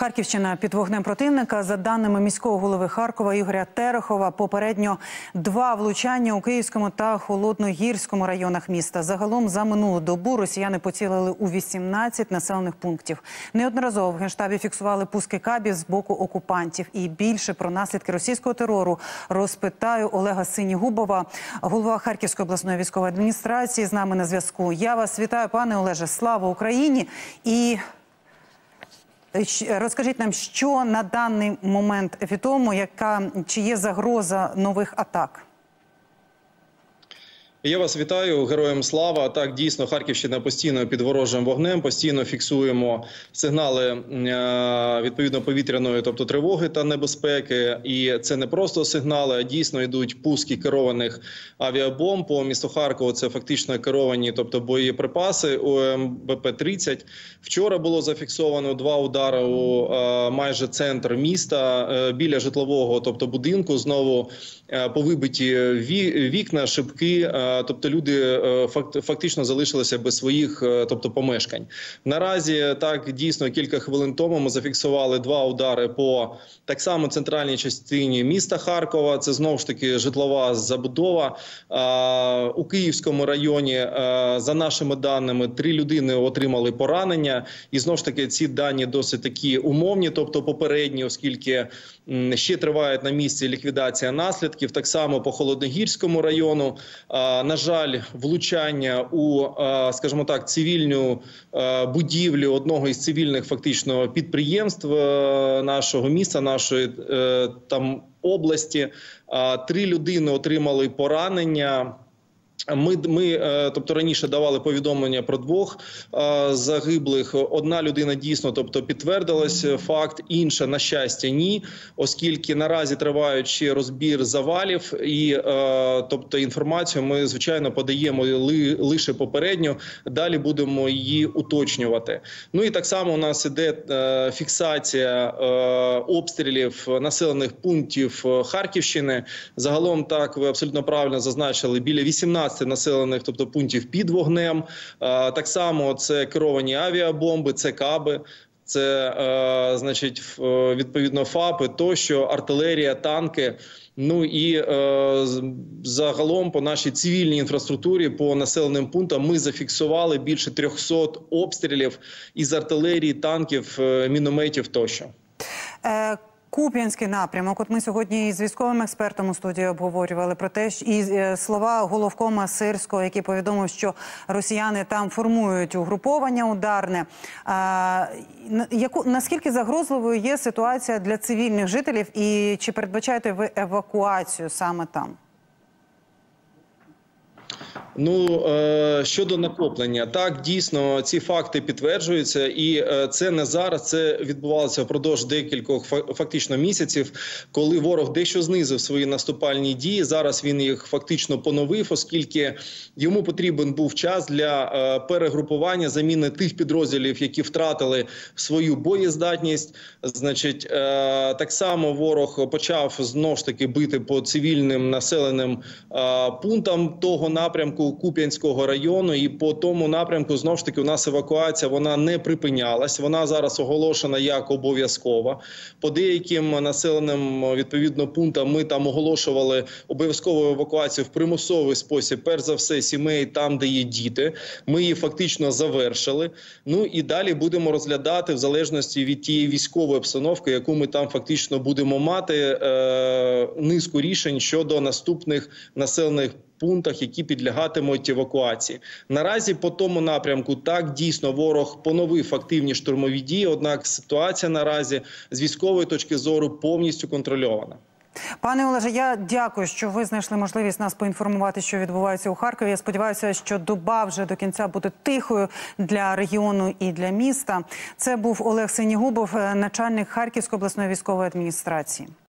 Харківщина під вогнем противника. За даними міського голови Харкова Ігоря Терехова, попередньо 2 влучання у Київському та Холодногірському районах міста. Загалом за минулу добу росіяни поцілили у 18 населених пунктів. Неодноразово в Генштабі фіксували пуски кабів з боку окупантів. І більше про наслідки російського терору розпитаю Олега Синігубова, голова Харківської обласної військової адміністрації. З нами на зв'язку. Я вас вітаю, пане Олеже. Слава Україні! І розкажіть нам, що на даний момент відомо, чи є загроза нових атак? Я вас вітаю, героям слава. Так, дійсно, Харківщина постійно під ворожим вогнем, постійно фіксуємо сигнали відповідно повітряної, тобто тривоги та небезпеки. І це не просто сигнали, а дійсно йдуть пуски керованих авіабомб по місту Харкову. Це фактично керовані, тобто боєприпаси ОМБП-30. Вчора було зафіксовано 2 удари у майже центр міста, біля житлового, тобто будинку. Знову повибиті вікна, шибки. Тобто люди фактично залишилися без своїх, тобто, помешкань. Наразі, так, дійсно, кілька хвилин тому ми зафіксували 2 удари по так само центральній частині міста Харкова. Це знову ж таки житлова забудова. У Київському районі, за нашими даними, 3 людини отримали поранення. І знову ж таки ці дані досить такі умовні, тобто попередні, оскільки ще триває на місці ліквідація наслідків. Так само по Холодногірському району. На жаль, влучання у, скажімо так, цивільну будівлю одного із цивільних фактично підприємств нашого міста, нашої там області. 3 людини отримали поранення. Ми, тобто, раніше давали повідомлення про 2 загиблих. 1 людина дійсно, тобто, підтвердилась факт, інша, на щастя, ні, оскільки наразі триває ще розбір завалів і, тобто, інформацію ми, звичайно, подаємо лише попередньо, далі будемо її уточнювати. Ну і так само у нас іде фіксація обстрілів населених пунктів Харківщини. Загалом, так, ви абсолютно правильно зазначили, біля 18 населених, тобто, пунктів під вогнем. Так само це керовані авіабомби, це каби, це, значить, відповідно ФАПи, тощо, артилерія, танки. Ну і загалом по нашій цивільній інфраструктурі, по населеним пунктам ми зафіксували більше 300 обстрілів із артилерії, танків, мінометів тощо. Куп'янський напрямок. От ми сьогодні з військовим експертом у студії обговорювали про те, і слова головкома Сирського, який повідомив, що росіяни там формують угруповання ударне. Наскільки загрозливою є ситуація для цивільних жителів і чи передбачаєте ви евакуацію саме там? Ну, щодо накоплення, так, дійсно, ці факти підтверджуються, і це не зараз, це відбувалося впродовж декількох фактично місяців, коли ворог дещо знизив свої наступальні дії. Зараз він їх фактично поновив, оскільки йому потрібен був час для перегрупування, заміни тих підрозділів, які втратили свою боєздатність. Значить, так само ворог почав знову ж таки бити по цивільним населеним пунктам того напрямку, Куп'янського району, і по тому напрямку, знову ж таки, у нас евакуація, вона не припинялась, вона зараз оголошена як обов'язкова. По деяким населеним, відповідно, пунктам ми там оголошували обов'язкову евакуацію в примусовий спосіб, перш за все, сімей там, де є діти. Ми її фактично завершили. Ну і далі будемо розглядати, в залежності від тієї військової обстановки, яку ми там фактично будемо мати, низку рішень щодо наступних населених пунктах, які підлягатимуть евакуації. Наразі по тому напрямку, так, дійсно, ворог поновив активні штурмові дії, однак ситуація наразі з військової точки зору повністю контрольована. Пане Олеже, я дякую, що ви знайшли можливість нас поінформувати, що відбувається у Харкові. Я сподіваюся, що доба вже до кінця буде тихою для регіону і для міста. Це був Олег Синігубов, начальник Харківської обласної військової адміністрації.